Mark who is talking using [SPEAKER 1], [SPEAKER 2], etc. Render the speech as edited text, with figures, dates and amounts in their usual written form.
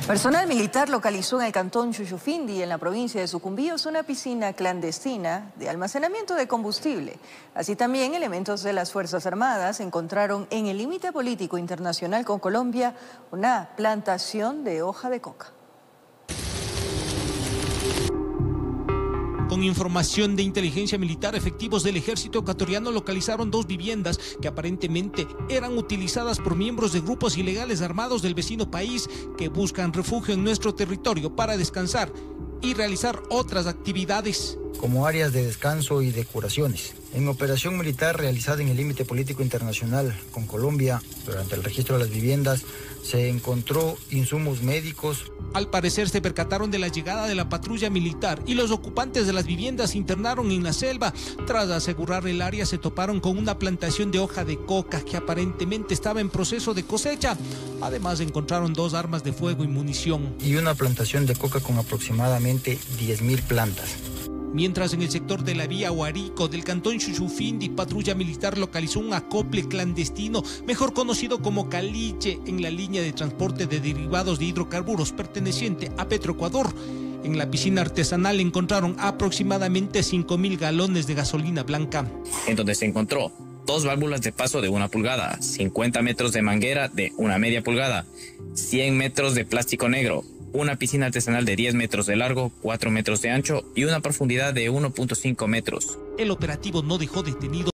[SPEAKER 1] Personal militar localizó en el cantón Chuchufindi, en la provincia de Sucumbíos, una piscina clandestina de almacenamiento de combustible. Así también, elementos de las Fuerzas Armadas encontraron en el límite político internacional con Colombia una plantación de hoja de coca.
[SPEAKER 2] Con información de inteligencia militar, efectivos del ejército ecuatoriano localizaron 2 viviendas que aparentemente eran utilizadas por miembros de grupos ilegales armados del vecino país que buscan refugio en nuestro territorio para descansar y realizar otras actividades.
[SPEAKER 3] Como áreas de descanso y de curaciones. En operación militar realizada en el límite político internacional con Colombia, durante el registro de las viviendas, se encontró insumos médicos.
[SPEAKER 2] Al parecer se percataron de la llegada de la patrulla militar y los ocupantes de las viviendas se internaron en la selva. Tras asegurar el área, se toparon con una plantación de hoja de coca que aparentemente estaba en proceso de cosecha. Además encontraron 2 armas de fuego y munición.
[SPEAKER 3] Y una plantación de coca con aproximadamente 10.000 plantas.
[SPEAKER 2] Mientras en el sector de la vía Huarico del cantón Chuchufindi, patrulla militar localizó un acople clandestino, mejor conocido como caliche, en la línea de transporte de derivados de hidrocarburos perteneciente a Petroecuador. En la piscina artesanal encontraron aproximadamente 5.000 galones de gasolina blanca.
[SPEAKER 4] En donde se encontró 2 válvulas de paso de 1 pulgada, 50 metros de manguera de 1 media pulgada, 100 metros de plástico negro, una piscina artesanal de 10 metros de largo, 4 metros de ancho y una profundidad de 1.5 metros.
[SPEAKER 2] El operativo no dejó detenido